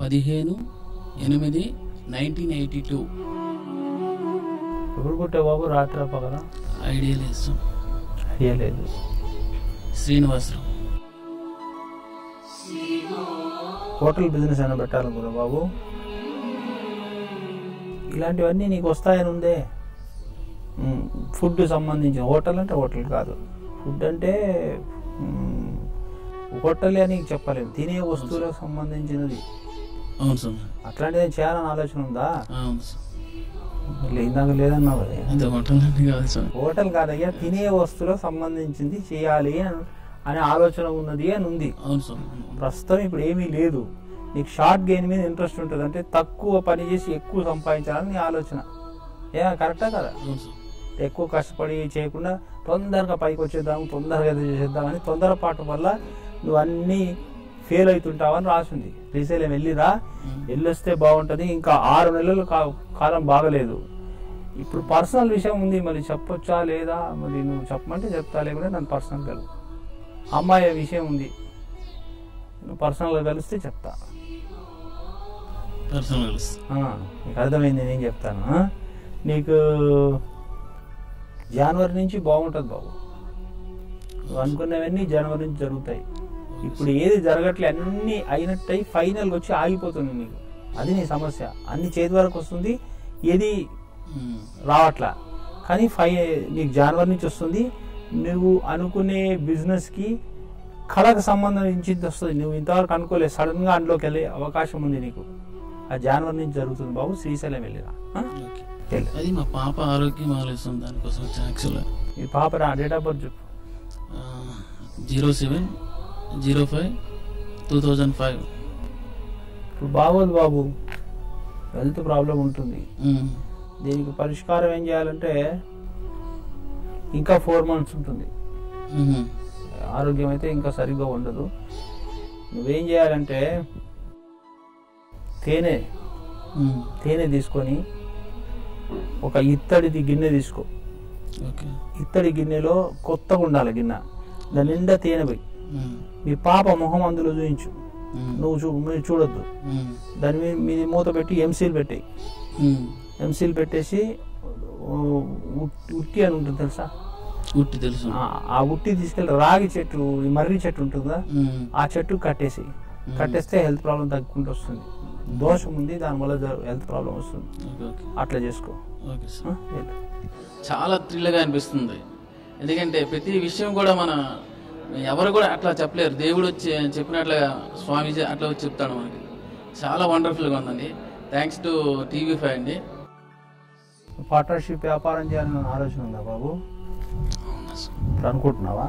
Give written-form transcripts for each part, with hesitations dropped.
15/8/1982. ఎప్పుడు పుట్టావు బాబు? రాత్రి పగల? ఐడియా లేదు. ఐడియా లేదు. శ్రీనివాసరావు. హోటల్ బిజినెస్ అయినా పెట్టాలనుకున్నా బాబు? ఇలాంటివన్నీ నీకు వస్తాయని ఉందే. ఫుడ్ సంబంధించిన హోటల్ అంటే హోటల్ కాదు, ఫుడ్ అంటే హోటలే అని చెప్పలేము, తినే వస్తువులకు సంబంధించినది. అవును సార్. అట్లాంటిది చేయాలని ఆలోచన ఉందా? అవును సార్. ఇందాక లేదన్నావు. హోటల్ కాదయ్యా, తినే వస్తువులకు సంబంధించింది చేయాలి అనే ఆలోచన ఉన్నది అని ఉంది. అవును సార్. ప్రస్తుతం ఇప్పుడు ఏమీ లేదు. నీకు షార్ట్ గెయిన్ మీద ఇంట్రెస్ట్ ఉంటుంది, అంటే తక్కువ పని చేసి ఎక్కువ సంపాదించాలని నీ ఆలోచన. కరెక్టా కదా? ఎక్కువ కష్టపడి చేయకుండా తొందరగా పైకి వచ్చేద్దాం, తొందరగా చేసేద్దామని తొందరపాటు వల్ల నువ్వు అన్నీ ఫెయిల్ అవుతుంటావని రాసింది. శ్రీశైలం వెళ్ళొస్తే బాగుంటుంది. ఇంకా 6 నెలలు కాలం బాగలేదు. ఇప్పుడు పర్సనల్ విషయం ఉంది, మరి చెప్పొచ్చా లేదా? మరి నువ్వు చెప్పమంటే చెప్తా, లేకుంటే నన్ను పర్సనల్ కలు. అమ్మాయి విషయం ఉంది, నువ్వు పర్సనల్గా కలిస్తే చెప్తా. నీకు అర్థమైంది నేను చెప్తాను. నీకు జనవరి నుంచి బాగుంటుంది బాబు. నువ్వు అనుకున్నవన్నీ జనవరి నుంచి జరుగుతాయి. ఇప్పుడు ఏది జరగట్లే, అన్నీ అయినట్టయి ఫైనల్గా వచ్చి ఆగిపోతుంది నీకు. అది నీ సమస్య. అన్ని చేతి వరకు వస్తుంది, ఏది రావట్లా. కానీ నీకు జనవరి నుంచి వస్తుంది. నువ్వు అనుకునే బిజినెస్కి కళకు సంబంధించింది వస్తుంది. నువ్వు ఇంతవరకు అనుకోలేదు, సడన్గా అందులోకి వెళ్ళే అవకాశం ఉంది నీకు. ఆ జనవరి నుంచి జరుగుతుంది బాబు. శ్రీశైలం వెళ్ళిరా. అది మా పాప ఆరోగ్యం ఆలోచిస్తుంది, దానికోసం యాక్చువల్గా. ఈ పాప డేట్ ఆఫ్ బర్త్ చెప్పు. 07/05/2005. ఇప్పుడు బాగోదు బాబు, హెల్త్ ప్రాబ్లం ఉంటుంది. దీనికి పరిష్కారం ఏం చేయాలంటే, ఇంకా 4 months ఉంటుంది. ఆరోగ్యం అయితే ఇంకా సరిగ్గా ఉండదు. నువ్వేం చేయాలంటే, తేనె తీసుకొని ఒక ఇత్తడిది గిన్నె తీసుకో. ఇత్తడి గిన్నెలో కొత్తగా ఉండాలి గిన్నె, దాని నిండా తేనె పోయి మీ పాప మొహం అందులో చూయించు. మీరు చూడొద్దు. దాని మీద మూత పెట్టి ఎంసీల్ పెట్టాయి. ఎంసీల్ పెట్టేసి ఉట్టి అని ఉంటుంది తెలుసా? ఉట్టి తెలుసు. ఆ ఉట్టి తీసుకెళ్ళి రాగి చెట్టు, మర్రి చెట్టు ఉంటుందా, ఆ చెట్టు కట్టేస్తే హెల్త్ ప్రాబ్లం తగ్గుకుంటూ వస్తుంది. దోషం ఉంది, దానివల్ల హెల్త్ ప్రాబ్లం వస్తుంది. అట్లా చేసుకో. చాలా థ్రిల్గా అనిపిస్తుంది. ఎందుకంటే ప్రతి విషయం కూడా ఎవరు కూడా అట్లా చెప్పలేరు. దేవుడు వచ్చి చెప్పినట్లుగా స్వామీజీ అట్లా వచ్చి చెప్తాడు మనకి. చాలా వండర్ఫుల్గా ఉందండి. థ్యాంక్స్ టు TV5 అండి. పార్ట్నర్షిప్ వ్యాపారం చేయాలని ఆలోచన ఉందా బాబు? ఇప్పుడు అనుకుంటున్నావా?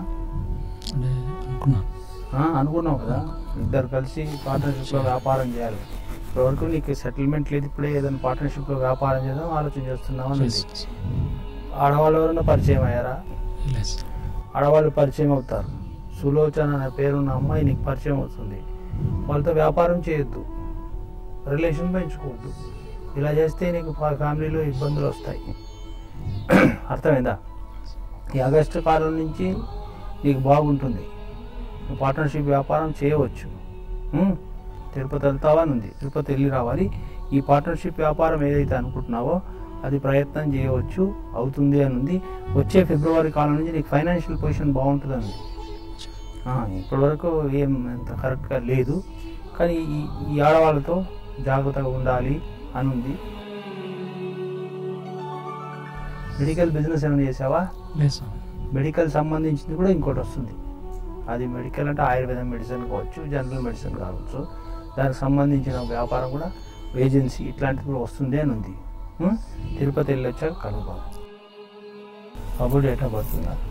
అనుకున్నావు కదా, ఇద్దరు కలిసి పార్ట్నర్షిప్లో వ్యాపారం చేయాలి. ఇప్పటివరకు నీకు సెటిల్మెంట్ లేదు, ఇప్పుడే ఏదైనా పార్ట్నర్షిప్లో వ్యాపారం చేద్దాం ఆలోచన చేస్తున్నావు అని. ఆడవాళ్ళు ఎవరైనా పరిచయం అయ్యారా? ఆడవాళ్ళు పరిచయం అవుతారు. సులోచన అనే పేరున్న అమ్మాయి నీకు పరిచయం అవుతుంది. వాళ్ళతో వ్యాపారం చేయొద్దు, రిలేషన్ పెంచుకోవద్దు. ఇలా చేస్తే నీకు ఫ్యామిలీలో ఇబ్బందులు వస్తాయి. అర్థమైందా? ఈ ఆగస్టు కాలం నుంచి నీకు బాగుంటుంది. నువ్వు పార్ట్నర్షిప్ వ్యాపారం చేయవచ్చు. తిరుపతి వెళ్తావా అని ఉంది, తిరుపతి వెళ్ళి రావాలి. ఈ పార్ట్నర్షిప్ వ్యాపారం ఏదైతే అనుకుంటున్నావో అది ప్రయత్నం చేయవచ్చు, అవుతుంది అని ఉంది. వచ్చే ఫిబ్రవరి కాలం నుంచి నీకు ఫైనాన్షియల్ పొజిషన్ బాగుంటుందండి. ఇప్పటివరకు ఏం అంత కరెక్ట్గా లేదు, కానీ ఈ ఆడవాళ్ళతో జాగ్రత్తగా ఉండాలి అని ఉంది. మెడికల్ బిజినెస్ ఏమైనా చేసావా? మెడికల్ సంబంధించింది కూడా ఇంకోటి వస్తుంది. అది మెడికల్ అంటే ఆయుర్వేదం మెడిసిన్ కావచ్చు, జనరల్ మెడిసిన్ కావచ్చు. దానికి సంబంధించిన వ్యాపారం కూడా, ఏజెన్సీ ఇట్లాంటిది కూడా వస్తుంది అని ఉంది. తిరుపతి వెళ్ళొచ్చాక కనుగో. బాబు డేట్ ఆఫ్ బర్త్ ఉందా?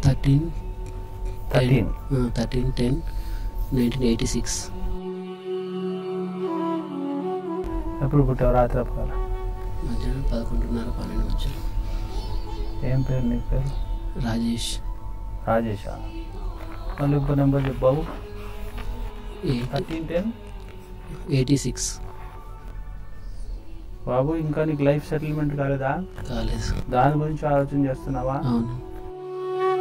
13/10/1986. ఎప్పుడు పుట్టావు? రాత్రి అప్పుడు మధ్యాహ్నం 11:30-12 మధ్యలో. ఏం పేరు నీ పేరు? రాజేష్. రాజేషా? మళ్ళీ ఇంకో నెంబర్ చెప్పు బాబు. 13/10/86. బాబు ఇంకా నీకు లైఫ్ సెటిల్మెంట్ కాలేదా? కాలేదు. దాని గురించి ఆలోచన చేస్తున్నావా? అవును.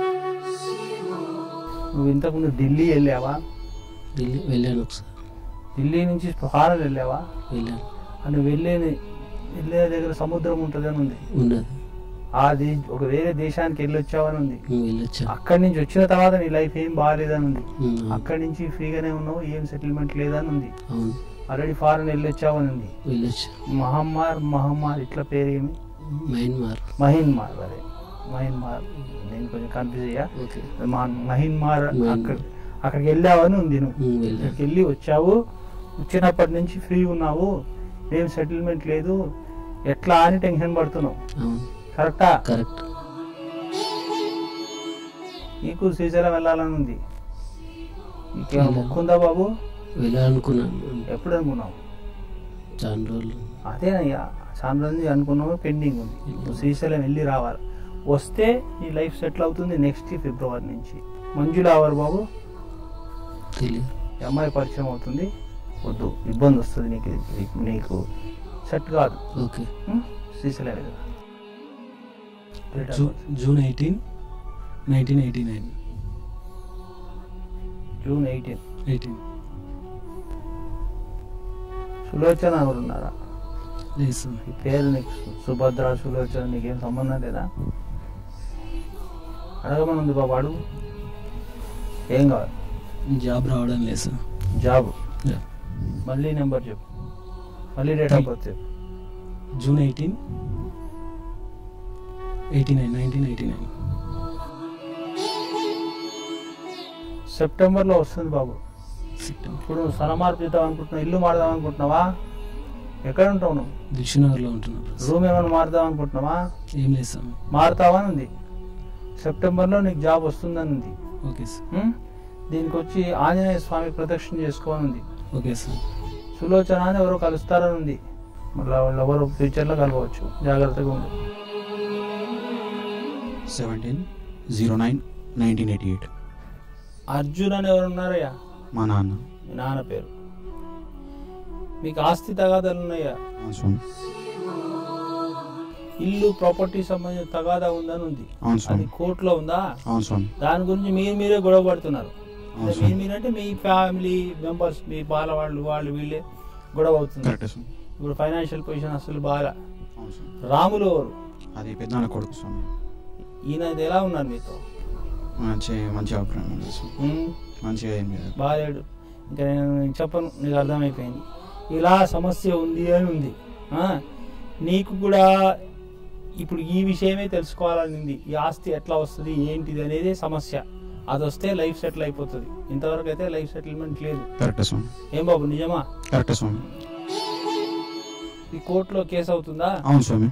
నువ్వు ఇంతకుముందు ఢిల్లీ వెళ్ళావా? ఢిల్లీ వెళ్ళాను ఒకసారి. ఢిల్లీ నుంచి ఫారెన్ వెళ్ళావా? వెళ్ళాను. అని వెళ్ళే దగ్గర సముద్రం ఉంటుందని ఉంది. ఉన్నది. ఒక వేరే దేశానికి వెళ్ళొచ్చావని ఉంది. వెళ్ళొచ్చా. అక్కడి నుంచి వచ్చిన తర్వాత నీ లైఫ్ ఏం బాగాలేదని ఉంది. అక్కడి నుంచి ఫ్రీగానే ఉన్నావు, ఏం సెటిల్మెంట్ లేదని ఉంది. ఆల్రెడీ ఫారెన్ వెళ్ళొచ్చావని ఉంది. మహమ్మార్ ఇట్లా పేరు ఏమి? మహిన్మార్. అదే మహిన్మార్, నేను కొంచెం కన్ఫ్యూజ్ అయ్యా. మహిన్మార్ అక్కడికి వెళ్ళావని ఉంది. నువ్వు అక్కడికి వెళ్ళి వచ్చావు, వచ్చినప్పటి నుంచి ఫ్రీ ఉన్నావు, ఏం సెటిల్మెంట్ లేదు, ఎట్లా అని టెన్షన్ పడుతున్నావు. కరెక్టా? కరెక్ట్. నీకు శ్రీశైలం వెళ్ళాలని ఉంది. నీకేమైనా మొక్కుందా బాబు? వెళ్ళాలనుకున్నాను. ఎప్పుడు అనుకున్నావు? చాలా రోజులు. అదేనయ్యా, చాలా రోజులు అనుకున్నావు, పెండింగ్ ఉంది. నువ్వు శ్రీశైలం వెళ్ళి రావాలి. వస్తే నీ లైఫ్ సెటిల్ అవుతుంది నెక్స్ట్ ఫిబ్రవరి నుంచి. మంజుల ఎవరు బాబు? తెలియదు. అమ్మాయి పరిచయం అవుతుంది. వద్దు, ఇబ్బంది వస్తుంది నీకు సెట్ కాదు. ఓకే. శ్రీశైలం వెళ్ళి జూన్ 18, 1989. జూన్ 18. సులోచన ఎవరు ఉన్నారా? లేదు. ఈ పేరు నీకు సుభద్ర, సులోచన నీకేం సంబంధం లేదా? అడగమనుంది బాబు, అడుగు. ఏం కావాలి? జాబ్ రావడం లేదు సార్. జాబ్? మళ్ళీ నెంబర్ చెప్పు, మళ్ళీ డేట్ ఆఫ్ బర్త్ చెప్పు. జూన్ 18, 1989. సెప్టెంబర్లో వస్తుంది బాబు. ఇప్పుడు స్థలం మార్పు చేద్దాం అనుకుంటున్నావు, ఇల్లు మారుదాం అనుకుంటున్నావా? ఎక్కడ ఉంటావు నువ్వు? దిల్షునగర్లో ఉంటున్నావు. రూమ్ ఏమైనా మారుదాం అనుకుంటున్నావా? ఏం లేదు సార్. మారుతావని ఉంది. సెప్టెంబర్లో నీకు జాబ్ వస్తుందని ఉంది. Okay sir. దీనికి వచ్చి ఆంజనేయ స్వామి ప్రదక్షిణ చేసుకోవాలని ఉంది. Okay sir. సులోచన అని ఎవరో కలుస్తారని ఉంది. మళ్ళీ వాళ్ళు ఎవరు ఫ్యూచర్లో కలవచ్చు, జాగ్రత్తగా ఉంది. 17/09/1988. అర్జున్ అని ఎవరు ఉన్నారయ్యా? మా నాన్న. మీ నాన్న పేరు. మీకు ఆస్తి తగాదాలు ఉన్నాయా? ఇల్లు ప్రాపర్టీ సంబంధించిన తగాదా ఉందని ఉంది. అది కోర్టులో ఉందా? దాని గురించి మీరే గొడవ పడుతున్నారు. మీరంటే మీ ఫ్యామిలీ మెంబర్స్, మీ వాళ్ళు వీళ్ళే గొడవ అవుతుంది. ఇప్పుడు ఫైనాన్షియల్ పొజిషన్ అసలు బాగా. రాములు ఎవరు? అది పెద్దనాన్న కొడుకు స్వామి. ఈయన ఎలా ఉన్నారు మీతో? మంచిగా బాగాలేడు. ఇంకా నేను చెప్పను, నీకు అర్థమైపోయింది. ఇలా సమస్య ఉంది అని ఉంది. నీకు కూడా ఇప్పుడు ఈ విషయమే తెలుసుకోవాలని ఉంది. ఈ ఆస్తి ఎట్లా వస్తుంది ఏంటిది అనేది సమస్య. అది వస్తే లైఫ్ సెటిల్ అయిపోతుంది. ఇంతవరకు అయితే లైఫ్ సెటిల్మెంట్ లేదు. ఏం బాబు, నిజమా? ఈ కోర్టులో కేసు అవుతుందా? అవును స్వామి.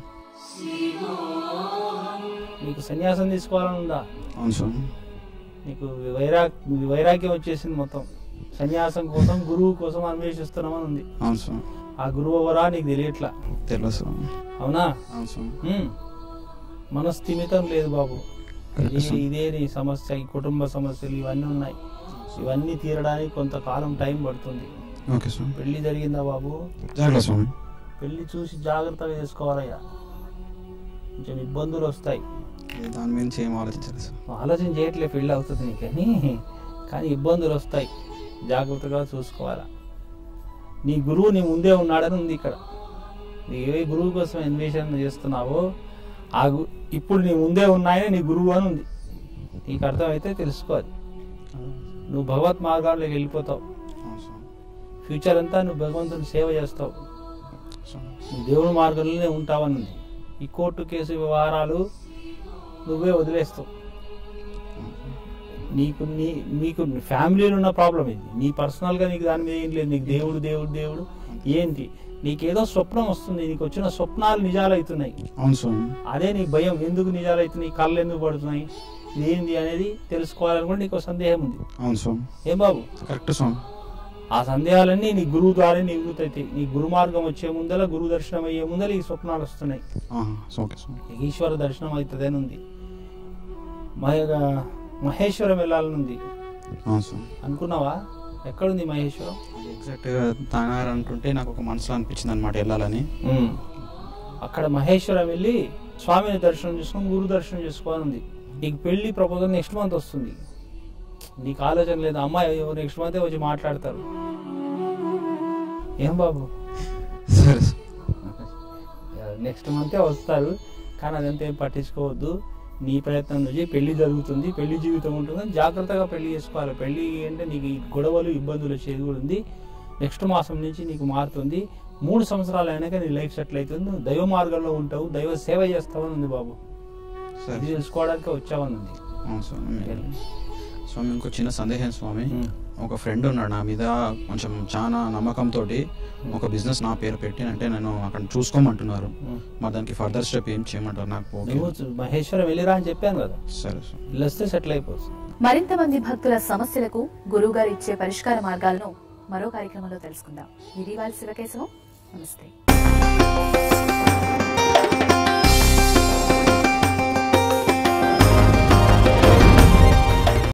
నీకు సన్యాసం తీసుకోవాలని ఉందా? అవును స్వామి. నీకు వైరాగ్యం వచ్చేసింది మొత్తం. సన్యాసం కోసం, గురువు కోసం అన్వేషిస్తున్నామని ఉంది. అవును స్వామి. ఆ గురువు ఎవరా నీకు తెలియట్లా? తెలియదు స్వామి. అవునా? అవును స్వామి. మనస్థిమితం లేదు బాబు. ఇదే నీ సమస్య. ఈ కుటుంబ సమస్యలు ఇవన్నీ ఉన్నాయి. ఇవన్నీ తీరడానికి కొంతకాలం టైం పడుతుంది. ఓకే స్వామి. పెళ్లి జరిగిందా బాబు? జరగలేదు స్వామి. పెళ్లి చూసి జాగ్రత్తగా చేసుకోవాలయ్యా. కొంచెం ఇబ్బందులు వస్తాయి. దాని గురించి ఏం ఆలోచించలేదు. ఆలోచన చేయట్లే, పెళ్ళి అవుతుంది నీకని. కానీ ఇబ్బందులు వస్తాయి, జాగ్రత్తగా చూసుకోవాలా. నీ గురువు నీ ముందే ఉన్నాడని ఉంది ఇక్కడ. నీ ఏ గురువు కోసం అన్వేషణ చేస్తున్నావో ఇప్పుడు నీ ముందే ఉన్నాయని నీ గురువు అని ఉంది. నీకు అర్థమైతే తెలుసుకోవాలి. నువ్వు భగవత్ మార్గాల్లోకి వెళ్ళిపోతావు. ఫ్యూచర్ అంతా నువ్వు భగవంతుని సేవ చేస్తావు. నువ్వు దేవుని మార్గంలోనే ఉంటావని ఉంది. ఈ కోర్టు కేసు వ్యవహారాలు నువ్వే వదిలేస్తావు. నీకు ఫ్యామిలీలో ఉన్న ప్రాబ్లం ఇది. నీ పర్సనల్గా నీకు దాని మీద ఏం లేదు. నీకు దేవుడు దేవుడు దేవుడు ఏంటి? నీకేదో స్వప్నం వస్తుంది. నీకు వచ్చిన స్వప్నాలు నిజాలు అవుతున్నాయి. అదే నీ భయం. ఎందుకు నిజాలు అవుతున్నాయి, కళ్ళు ఎందుకు పడుతున్నాయి, ఇదేంది అనేది తెలుసుకోవాలని కూడా నీకు సందేహం ఉంది. ఏం బాబు? కరెక్ట్ స్వామి. ఆ సందేహాలన్నీ నీ గురువు ద్వారా నివృత్తి అవుతాయి. నీ గురు మార్గం వచ్చే ముందర, గురు దర్శనం అయ్యే ముందర ఈ స్వప్నాలు వస్తున్నాయి. ఈశ్వర దర్శనం అవుతుంది అని ఉంది. మహేశ్వరం వెళ్ళాలని ఉంది. అనుకున్నావా? ఎక్కడుంది మహేశ్వరం? ఎగ్జాక్ట్ అంటుంటే నాకు ఒక మనసులో అనిపించింది అనమాట వెళ్ళాలని. అక్కడ మహేశ్వరం వెళ్ళి స్వామిని దర్శనం చేసుకొని గురు దర్శనం చేసుకోవాలని ఉంది. నీకు పెళ్లి ప్రపోజల్ నెక్స్ట్ మంత్ వస్తుంది. నీకు ఆలోచన లేదు. అమ్మాయి నెక్స్ట్ మంతే వచ్చి మాట్లాడతారు. ఏం బాబు సరే నెక్స్ట్ మంతే వస్తారు, కానీ అదంతా ఏం పట్టించుకోవద్దు. నీ ప్రయత్నం నుంచి పెళ్లి జరుగుతుంది, పెళ్లి జీవితం ఉంటుంది, జాగ్రత్తగా పెళ్లి చేసుకోవాలి. పెళ్లి అంటే నీకు ఈ గొడవలు ఇబ్బందులు వచ్చేది కూడా ఉంది. నెక్స్ట్ మాసం నుంచి నీకు మారుతుంది. 3 సంవత్సరాలు అయినాక నీ లైఫ్ సెటిల్ అవుతుంది. నువ్వు దైవ మార్గంలో ఉంటావు, దైవ సేవ చేస్తావని ఉంది బాబు. ఇది తెలుసుకోవడానికి వచ్చావని ఉంది. అవును స్వామి. స్వామి ఇంకో చిన్న సందేహం స్వామి. ఒక ఫ్రెండ్ ఉన్నాడు నా మీద కొంచెం చాలా నమ్మకంతో ఒక బిజినెస్ నా పేరు పెట్టి అంటే నేను అక్కడ చూసుకోమంటున్నారు. మరి దానికి ఫర్దర్ స్టెప్ ఏం చేయమంటారు? నాకు మహేశ్వరం వెళ్ళిరా అని చెప్పాను కదా. సరే సార్, వెళ్ళొస్తే సెటిల్ అయిపోతుంది. మరింత మంది భక్తుల సమస్యలకు గురువు గారు ఇచ్చే పరిష్కార మార్గాలను మరో కార్యక్రమంలో తెలుసుకుందాం. ఇది వాళ్ళ శివకేశవం. నమస్తే.